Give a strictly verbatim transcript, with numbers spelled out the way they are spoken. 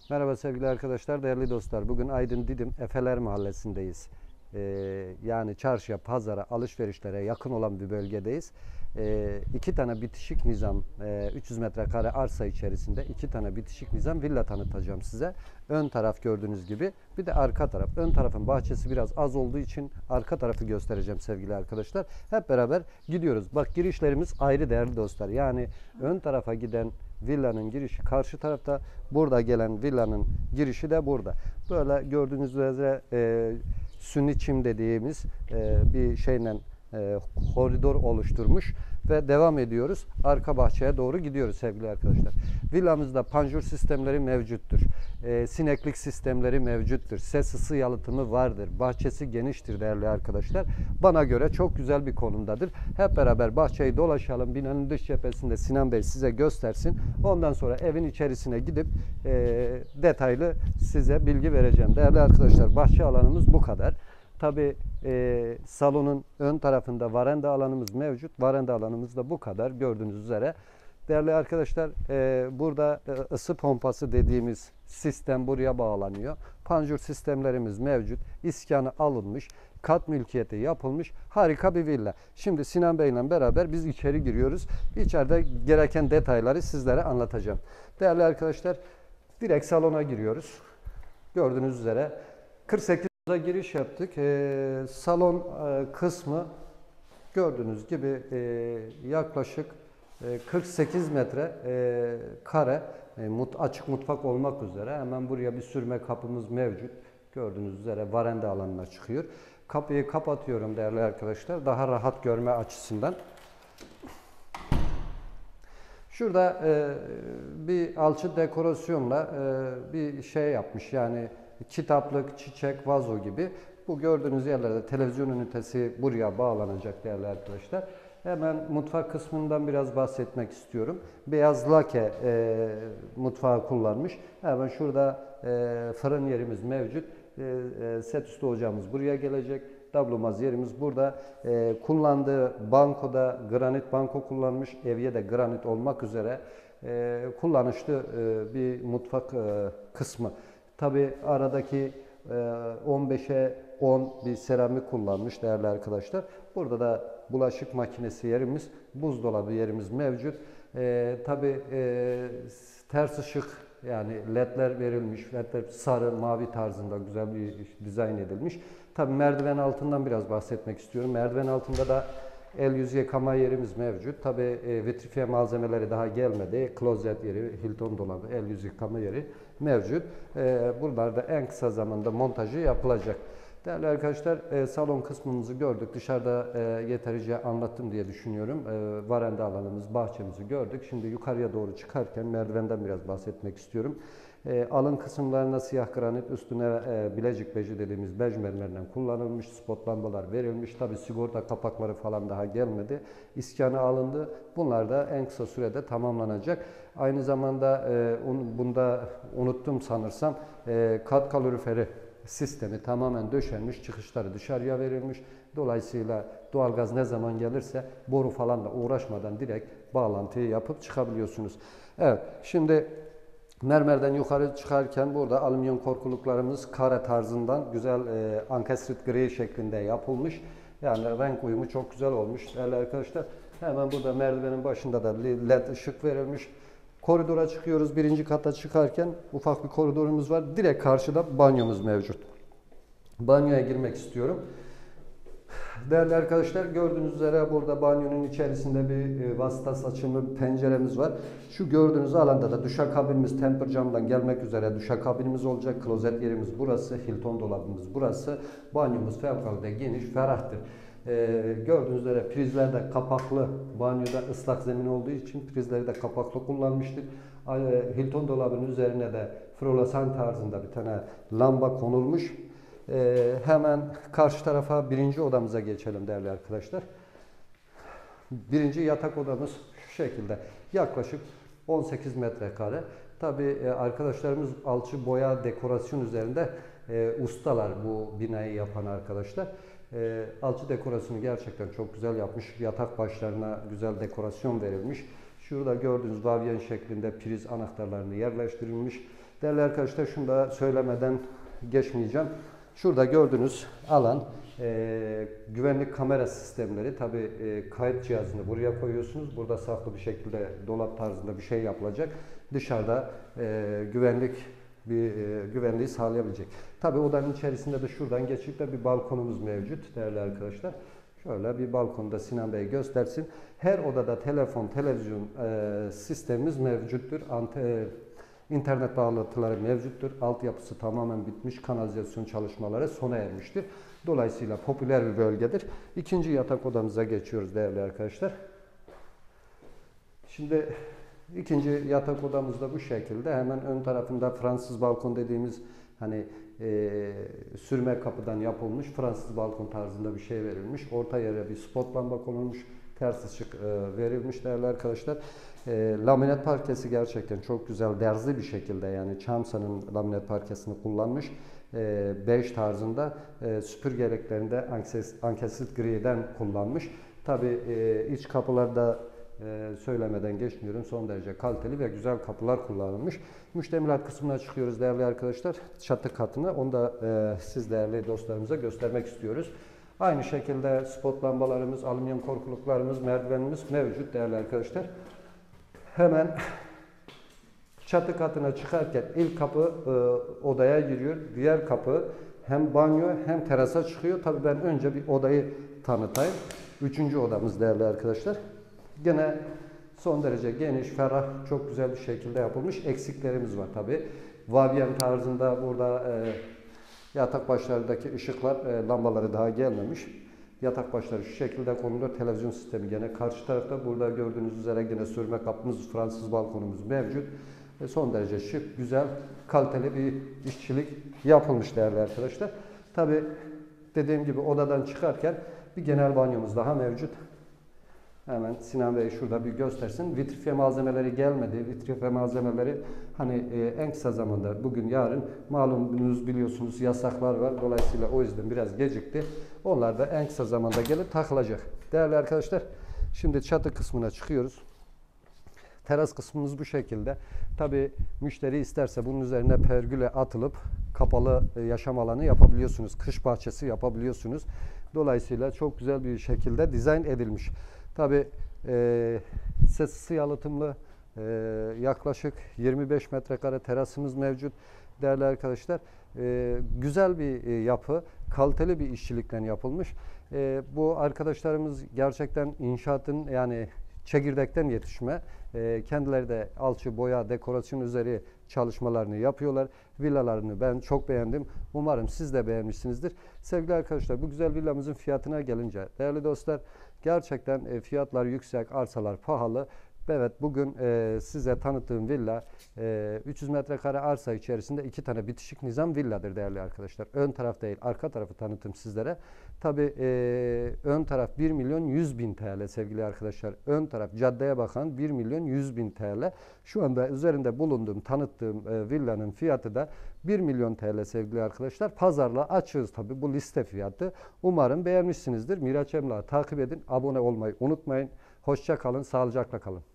Merhaba sevgili arkadaşlar, değerli dostlar. Bugün Aydın Didim Efeler Mahallesi'ndeyiz. Ee, yani çarşıya, pazara, alışverişlere yakın olan bir bölgedeyiz. Ee, iki tane bitişik nizam, e, üç yüz metrekare arsa içerisinde iki tane bitişik nizam villa tanıtacağım size. Ön taraf gördüğünüz gibi, bir de arka taraf. Ön tarafın bahçesi biraz az olduğu için arka tarafı göstereceğim sevgili arkadaşlar. Hep beraber gidiyoruz. Bak, girişlerimiz ayrı değerli dostlar. Yani ön tarafa giden villanın girişi karşı tarafta, burada gelen villanın girişi de burada. Böyle gördüğünüz üzere e, sünni çim dediğimiz e, bir şeyle e, koridor oluşturmuş ve devam ediyoruz. Arka bahçeye doğru gidiyoruz sevgili arkadaşlar. Villamızda panjur sistemleri mevcuttur. E, sineklik sistemleri mevcuttur. Ses ısı yalıtımı vardır. Bahçesi geniştir değerli arkadaşlar. Bana göre çok güzel bir konumdadır. Hep beraber bahçeyi dolaşalım. Binanın dış cephesinde Sinan Bey size göstersin. Ondan sonra evin içerisine gidip e, detaylı size bilgi vereceğim. Değerli arkadaşlar, bahçe alanımız bu kadar. Tabi e, salonun ön tarafında varanda alanımız mevcut. Varanda alanımız da bu kadar gördüğünüz üzere. Değerli arkadaşlar, e, burada e, ısı pompası dediğimiz sistem buraya bağlanıyor. Panjur sistemlerimiz mevcut. İskanı alınmış. Kat mülkiyeti yapılmış. Harika bir villa. Şimdi Sinan Bey ile beraber biz içeri giriyoruz. İçeride gereken detayları sizlere anlatacağım. Değerli arkadaşlar, direkt salona giriyoruz. Gördüğünüz üzere kırk sekiz'e giriş yaptık. Ee, salon e, kısmı gördüğünüz gibi e, yaklaşık e, kırk sekiz metre e, kare e, mut, açık mutfak olmak üzere. Hemen buraya bir sürme kapımız mevcut. Gördüğünüz üzere varanda alanına çıkıyor. Kapıyı kapatıyorum değerli arkadaşlar, daha rahat görme açısından. Şurada e, bir alçı dekorasyonla e, bir şey yapmış, yani kitaplık, çiçek, vazo gibi. Bu gördüğünüz yerlerde televizyon ünitesi buraya bağlanacak değerli arkadaşlar. Hemen mutfak kısmından biraz bahsetmek istiyorum. Beyaz lake e, mutfağı kullanmış. Hemen şurada e, fırın yerimiz mevcut. E, e, set üstü ocağımız buraya gelecek. Dablomaz yerimiz burada. E, kullandığı bankoda granit banko kullanmış. Evye de granit olmak üzere e, kullanışlı e, bir mutfak e, kısmı. Tabi aradaki e, on beş'e on bir seramik kullanmış değerli arkadaşlar. Burada da bulaşık makinesi yerimiz, buzdolabı yerimiz mevcut. E, Tabi e, ters ışık, yani ledler verilmiş. Ledler sarı, mavi tarzında güzel bir dizayn edilmiş. Tabi merdiven altından biraz bahsetmek istiyorum. Merdiven altında da el yüz yıkama yerimiz mevcut. Tabi e, vitrifiye malzemeleri daha gelmedi. Klozet yeri, Hilton dolabı, el yüz yıkama yeri mevcut. E, bunlar da en kısa zamanda montajı yapılacak. Değerli arkadaşlar, e, salon kısmımızı gördük. Dışarıda e, yeterince anlattım diye düşünüyorum. E, varanda alanımız, bahçemizi gördük. Şimdi yukarıya doğru çıkarken merdivenden biraz bahsetmek istiyorum. E, alın kısımlarına siyah granit, üstüne e, bilecik beci dediğimiz bej mermerden kullanılmış. Spot lambalar verilmiş. Tabi sigorta kapakları falan daha gelmedi. İskanı alındı. Bunlar da en kısa sürede tamamlanacak. Aynı zamanda e, un, bunda unuttum sanırsam e, kat kaloriferi sistemi tamamen döşenmiş, çıkışları dışarıya verilmiş. Dolayısıyla doğalgaz ne zaman gelirse boru falan da uğraşmadan direkt bağlantıyı yapıp çıkabiliyorsunuz. Evet, şimdi mermerden yukarı çıkarken burada alüminyum korkuluklarımız kare tarzından güzel e, ankestrit gri şeklinde yapılmış. Yani renk uyumu çok güzel olmuş değerli arkadaşlar. Hemen burada merdivenin başında da led ışık verilmiş. Koridora çıkıyoruz. Birinci kata çıkarken ufak bir koridorumuz var. Direkt karşıda banyomuz mevcut. Banyoya girmek istiyorum. Değerli arkadaşlar, gördüğünüz üzere burada banyonun içerisinde bir vasıta saçımlı bir penceremiz var. Şu gördüğünüz alanda da duşakabinimiz temper camdan gelmek üzere duşakabinimiz olacak. Klozet yerimiz burası. Hilton dolabımız burası. Banyomuz fevkalade geniş, ferahtır. Ee, gördüğünüz üzere prizler de kapaklı. Banyoda ıslak zemin olduğu için prizleri de kapaklı kullanmıştık. Hilton dolabının üzerine de floresan tarzında bir tane lamba konulmuş. Ee, hemen karşı tarafa birinci odamıza geçelim değerli arkadaşlar. Birinci yatak odamız şu şekilde. Yaklaşık on sekiz metrekare. Tabi arkadaşlarımız alçı boya dekorasyon üzerinde e, ustalar, bu binayı yapan arkadaşlar. E, alçı dekorasyonu gerçekten çok güzel yapmış. Yatak başlarına güzel dekorasyon verilmiş. Şurada gördüğünüz vavyen şeklinde priz anahtarlarını yerleştirilmiş. Değerli arkadaşlar, şunu da söylemeden geçmeyeceğim. Şurada gördüğünüz alan e, güvenlik kamera sistemleri. Tabi e, kayıt cihazını buraya koyuyorsunuz. Burada saklı bir şekilde dolap tarzında bir şey yapılacak. Dışarıda e, güvenlik bir e, güvenliği sağlayabilecek. Tabi odanın içerisinde de şuradan geçip de bir balkonumuz mevcut değerli arkadaşlar. Şöyle bir balkonda Sinan Bey göstersin. Her odada telefon, televizyon e, sistemimiz mevcuttur. Ante, İnternet bağlantıları mevcuttur. Altyapısı tamamen bitmiş. Kanalizasyon çalışmaları sona ermiştir. Dolayısıyla popüler bir bölgedir. İkinci yatak odamıza geçiyoruz değerli arkadaşlar. Şimdi ikinci yatak odamız da bu şekilde. Hemen ön tarafında Fransız balkon dediğimiz hani e, sürme kapıdan yapılmış Fransız balkon tarzında bir şey verilmiş. Orta yere bir spot lamba konulmuş. Ters ışık e, verilmiş değerli arkadaşlar. E, laminat parkesi gerçekten çok güzel, derzli bir şekilde, yani Çamsa'nın laminat parkesini kullanmış. E, bej tarzında e, süpürgeliklerinde ankesit griden kullanmış. Tabi e, iç kapılarda e, söylemeden geçmiyorum, son derece kaliteli ve güzel kapılar kullanılmış. Müştemilat kısmına çıkıyoruz değerli arkadaşlar. Çatı katına, onu da e, siz değerli dostlarımıza göstermek istiyoruz. Aynı şekilde spot lambalarımız, alüminyum korkuluklarımız, merdivenimiz mevcut değerli arkadaşlar. Hemen çatı katına çıkarken ilk kapı e, odaya giriyor. Diğer kapı hem banyo hem terasa çıkıyor. Tabii ben önce bir odayı tanıtayım. Üçüncü odamız değerli arkadaşlar. Gene son derece geniş, ferah, çok güzel bir şekilde yapılmış. Eksiklerimiz var tabii. Vavyen tarzında burada e, yatak başlarındaki ışıklar, e, lambaları daha gelmemiş. Yatak başları şu şekilde konuluyor. Televizyon sistemi gene karşı tarafta. Burada gördüğünüz üzere gene sürme kapımız, Fransız balkonumuz mevcut. E, son derece şık, güzel, kaliteli bir işçilik yapılmış değerli arkadaşlar. Tabi dediğim gibi odadan çıkarken bir genel banyomuz daha mevcut. Hemen Sinan Bey şurada bir göstersin. Vitrifiye malzemeleri gelmedi. Vitrifiye malzemeleri hani e, en kısa zamanda, bugün yarın malumunuz, biliyorsunuz yasaklar var. Dolayısıyla o yüzden biraz gecikti. Onlar da en kısa zamanda gelip takılacak. Değerli arkadaşlar, şimdi çatı kısmına çıkıyoruz. Teras kısmımız bu şekilde. Tabi müşteri isterse bunun üzerine pergüle atılıp kapalı yaşam alanı yapabiliyorsunuz. Kış bahçesi yapabiliyorsunuz. Dolayısıyla çok güzel bir şekilde dizayn edilmiş. Tabi e, sessiz yalıtımlı e, yaklaşık yirmi beş metrekare terasımız mevcut değerli arkadaşlar. E, güzel bir e, yapı, kaliteli bir işçilikten yapılmış. E, bu arkadaşlarımız gerçekten inşaatın, yani çekirdekten yetişme. E, kendileri de alçı, boya, dekorasyon üzeri çalışmalarını yapıyorlar. Villalarını ben çok beğendim. Umarım siz de beğenmişsinizdir. Sevgili arkadaşlar, bu güzel villamızın fiyatına gelince değerli dostlar, gerçekten e, fiyatlar yüksek, arsalar pahalı. Evet, bugün e, size tanıttığım villa e, üç yüz metrekare arsa içerisinde iki tane bitişik nizam villadır değerli arkadaşlar. Ön taraf değil, arka tarafı tanıttım sizlere. Tabi e, ön taraf bir milyon yüz bin T L sevgili arkadaşlar. Ön taraf caddeye bakan bir milyon yüz bin T L. Şu anda üzerinde bulunduğum, tanıttığım e, villanın fiyatı da bir milyon T L sevgili arkadaşlar. Pazarla açığız tabi, bu liste fiyatı. Umarım beğenmişsinizdir. Miraç Emlak'ı takip edin. Abone olmayı unutmayın. Hoşça kalın, sağlıcakla kalın.